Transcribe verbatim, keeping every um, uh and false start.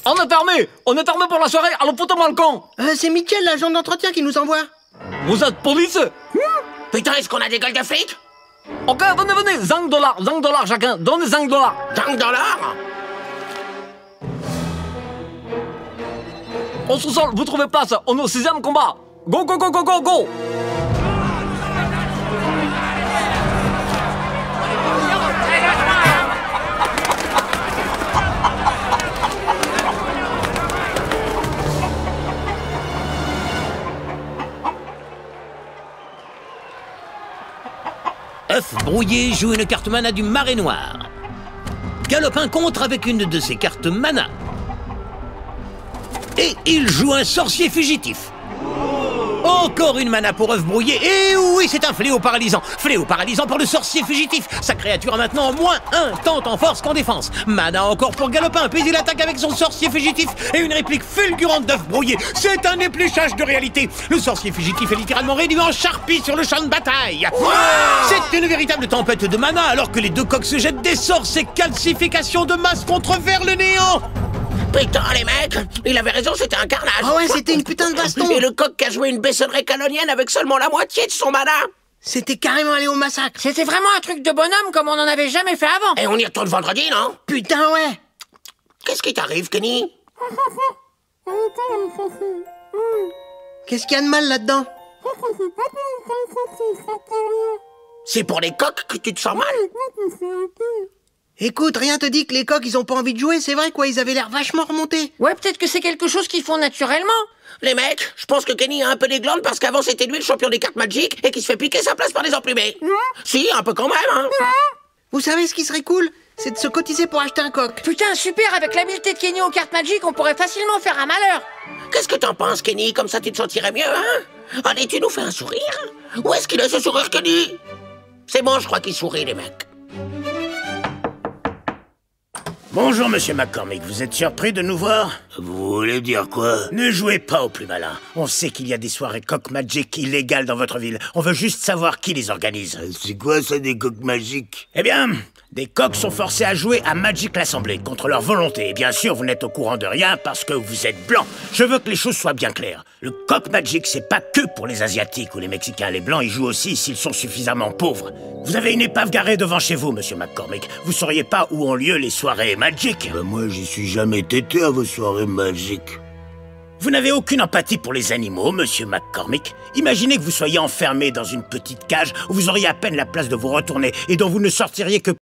On est armé. On est armé pour la soirée, alors foutez-moi le camp. Euh, c'est Mitchell, l'agent d'entretien, qui nous envoie. Vous êtes police? Putain, est-ce qu'on a des gueules de flics? Ok, venez, venez, cinq dollars, cinq dollars chacun, donnez cinq dollars. cinq dollars? Au sous-sol, vous trouvez place, on est au sixième combat. Go, go, go, go, go, go. œuf brouillé joue une carte mana du Marais Noir. Galopin contre avec une de ses cartes mana. Et il joue un sorcier fugitif. Encore une mana pour œuf brouillé. Et oui, c'est un fléau paralysant. Fléau paralysant pour le sorcier fugitif. Sa créature a maintenant moins un, tant en force qu'en défense. Mana encore pour Galopin, puis il attaque avec son sorcier fugitif et une réplique fulgurante d'œuf brouillé. C'est un épluchage de réalité. Le sorcier fugitif est littéralement réduit en charpie sur le champ de bataille. Wow, c'est une véritable tempête de mana alors que les deux coqs se jettent des sorts. Ces calcifications de masse contre vers le néant. Putain, les mecs, il avait raison, c'était un carnage. Ah ouais, c'était une putain de baston. Et le coq qui a joué une baissonnerie canonienne avec seulement la moitié de son mana. C'était carrément allé au massacre. C'était vraiment un truc de bonhomme comme on n'en avait jamais fait avant. Et on y retourne vendredi, non? Putain, ouais. Qu'est-ce qui t'arrive, Kenny? Qu'est-ce qu'il y a de mal là-dedans? C'est pour les coqs que tu te sens mal? Écoute, rien te dit que les coqs, ils ont pas envie de jouer, c'est vrai quoi, ils avaient l'air vachement remontés. Ouais, peut-être que c'est quelque chose qu'ils font naturellement. Les mecs, je pense que Kenny a un peu des glandes parce qu'avant c'était lui le champion des cartes Magic et qui se fait piquer sa place par les emplumés. Mmh. Si, un peu quand même, hein. Mmh. Vous savez ce qui serait cool? C'est de se cotiser pour acheter un coq. Putain, super, avec l'habileté de Kenny aux cartes Magic, on pourrait facilement faire un malheur. Qu'est-ce que t'en penses, Kenny? Comme ça tu te sentirais mieux, hein? Allez, tu nous fais un sourire? Où est-ce qu'il a ce sourire, Kenny? C'est bon, je crois qu'il sourit, les mecs. Bonjour, monsieur McCormick, vous êtes surpris de nous voir? Vous voulez dire quoi? Ne jouez pas au plus malin. On sait qu'il y a des soirées coq magic illégales dans votre ville. On veut juste savoir qui les organise. C'est quoi ça, des coqs magiques? Eh bien, des coqs sont forcés à jouer à Magic l'Assemblée, contre leur volonté. Et bien sûr, vous n'êtes au courant de rien parce que vous êtes blanc. Je veux que les choses soient bien claires. Le coq magic, c'est pas que pour les Asiatiques ou les Mexicains. Les blancs y jouent aussi s'ils sont suffisamment pauvres. Vous avez une épave garée devant chez vous, monsieur McCormick. Vous sauriez pas où ont lieu les soirées Magic? Bah moi, j'y suis jamais tété à vos soirées Magic. Vous n'avez aucune empathie pour les animaux, monsieur McCormick. Imaginez que vous soyez enfermé dans une petite cage où vous auriez à peine la place de vous retourner et dont vous ne sortiriez que